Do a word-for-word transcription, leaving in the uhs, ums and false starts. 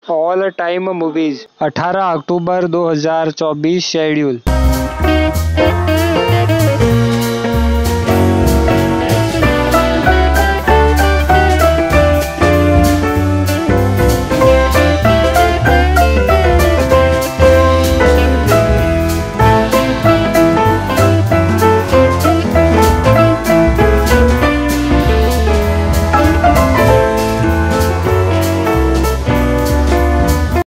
All time movies अठारह अक्टूबर दो हज़ार चौबीस शेड्यूल।